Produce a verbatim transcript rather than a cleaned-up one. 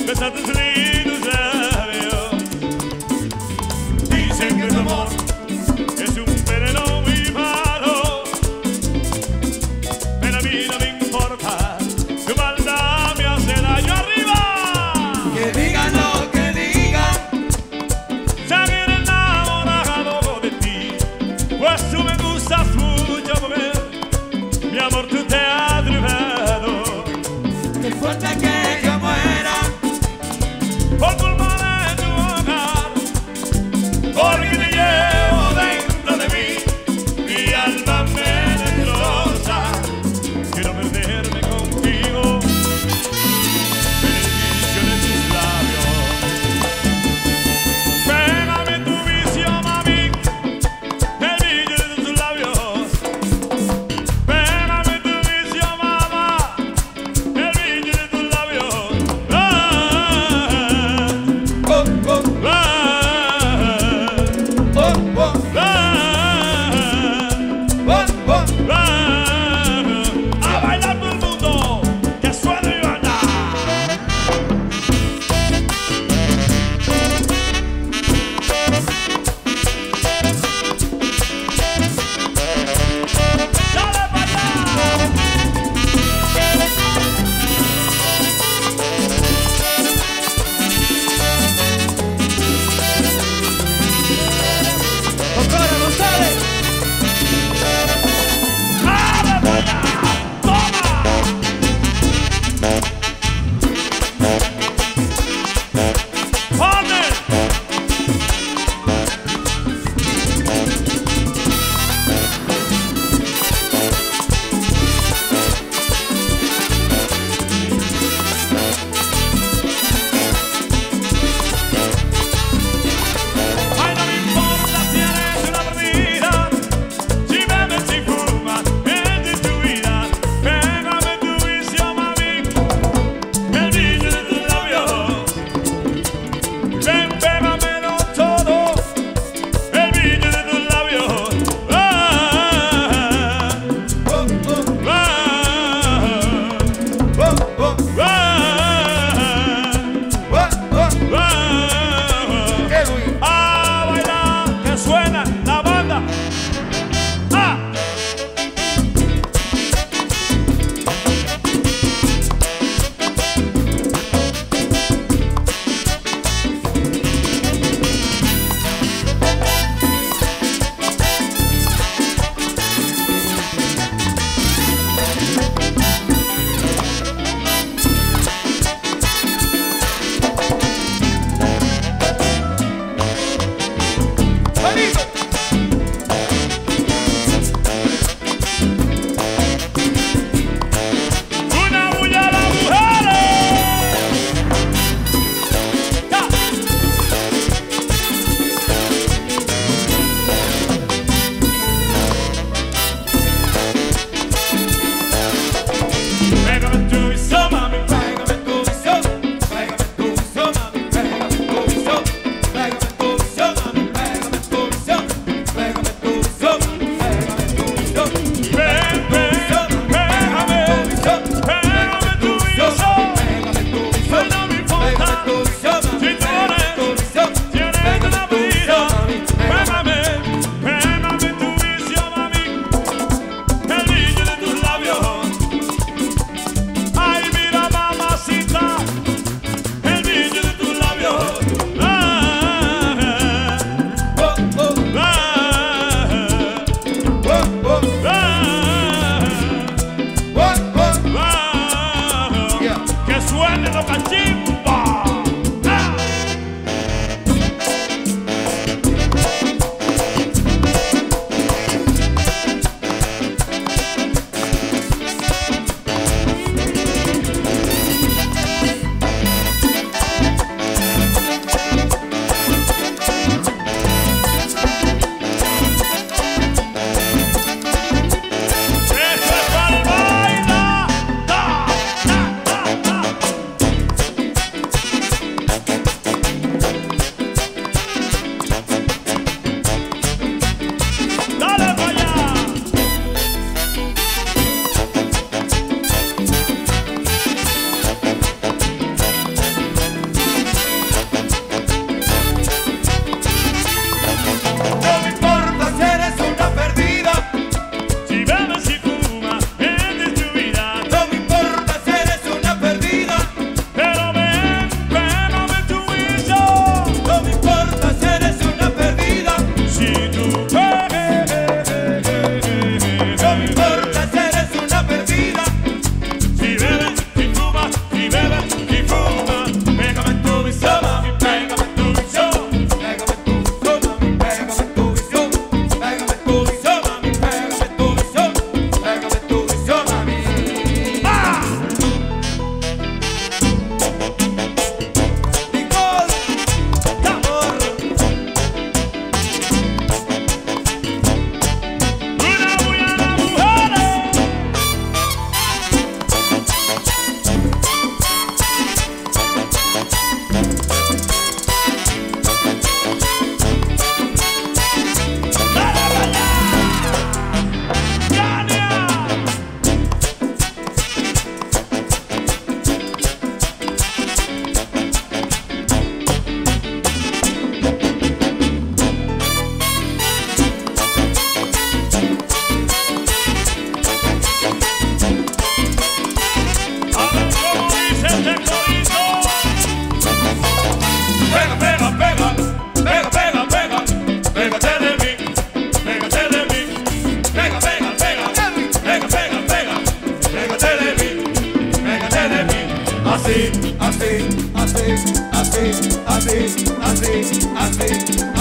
besa tus lindos labios. Dicen que tu amor es un veneno muy malo, pero a mí no me importa, tu maldad me hace daño. Arriba, Que digan lo que digan, seguir enamorado de ti, pues tú me gustas mucho, mujer. Mi amor, tú te has atrevido. que falta que yo muera, Por culpa de tu hogar, porque te llevo dentro de mí, mi alma me destroza. Quiero perderme contigo en el vicio de tus labios. Pega, pega, pega, pega, pega, pega, pégate de mí, pégate de mí, pega, pega, pega, pega, pega, pega, pégate de mí, pégate de mí, así, Así, así, así, así, así, así, así.